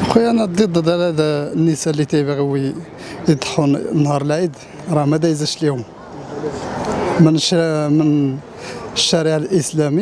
خويا انا ضد هذا النساء اللي تيبغيو يضحوا نهار العيد، راه ما دايزاش ليهم من الشارع الاسلامي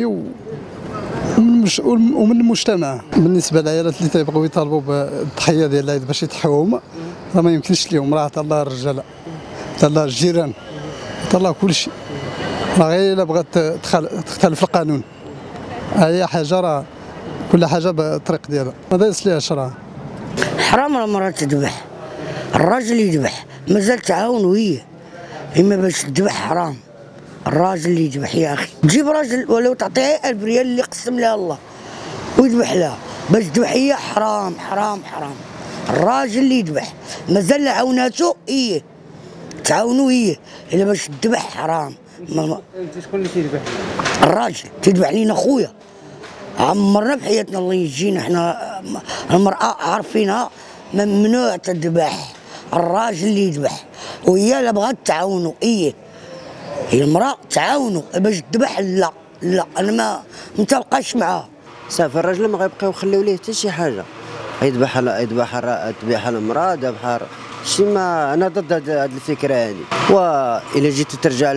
ومن المجتمع. بالنسبه للعائلات اللي تيبغيو يطالبوا بالضحيه ديال العيد باش يضحيوهم، راه ما يمكنش ليهم، راه عطا الله الرجاله، عطا الله الجيران، عطا الله كل شيء. راه غير الا بغات تختلف القانون، هي حاجه، راه كل حاجه بالطريق ديالها، ما دايز ليهاش. راه حرام المرأة تذبح، الراجل يذبح، مازال تعاونوا هي، اما باش تذبح حرام. الراجل اللي يذبح يا اخي، تجيب راجل ولو تعطيه 1000 ريال اللي قسم لها الله ويذبح لها باش تذبح هي، حرام حرام حرام. الراجل اللي يذبح مازال عاوناتو هي، تعاونوا هي، الا باش تذبح حرام. انت شكون اللي تيذبح؟ الراجل تذبح لينا خويا، عمرنا بحياتنا الله يجينا احنا المرأة عارفينها ممنوع تذبح، الراجل اللي يذبح، وهي لا بغات تعاونوا هي المرأة تعاونوا باش تذبح. لا لا انا ما تبقاش معاها صافي. الراجل ما غيبقاو يخليو ليه حتى شي حاجه، يذبح المرأة، ذبح شي. ما انا ضد هذه الفكره هذه. والا جيت ترجع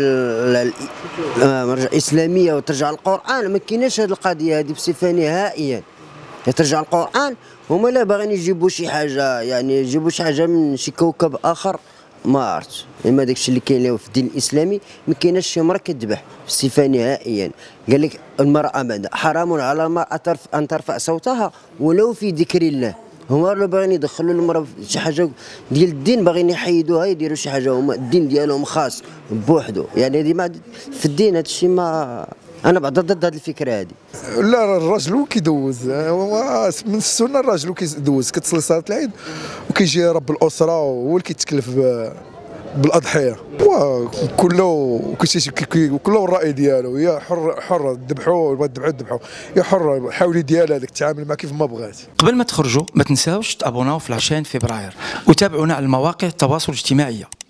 الاسلاميه وترجع القران، ما كايناش هذه القضيه هذه بصفه نهائيا. ترجع القران، هما لا باغيين يجيبوا شي حاجه، يعني يجيبوا شي حاجه من شي كوكب اخر ما عرفتش. اما داكشي اللي كاين في الدين الاسلامي ما كايناش شي مرأة كتذبح بصفه نهائيا. قال لك المرأة بعد حرام على المرأة ان ترفع صوتها ولو في ذكر الله. هما اللي باغيين يدخلوا المرأة شي حاجه ديال الدين، باغيين يحيدوها، يديروا شي حاجه هما الدين ديالهم خاص بوحدو. يعني هذه ما في الدين، هذا الشيء ما انا بعد ضد هذه الفكره هذه. لا، الراجل هو كيدوز، من السنه الراجل هو كيدوز، كتصلي صلاه العيد وكيجي رب الاسره هو اللي كيتكلف بالاضحيه، وكل الراي ديالو. هي حر ذبحوا، بغات تذبحوا هي حره، حاولي ديالها هذيك تتعامل معاه كيف ما بغات. قبل ما تخرجوا ما تنساوش تابوناو في لاشين فبراير وتابعونا على المواقع التواصل الاجتماعي.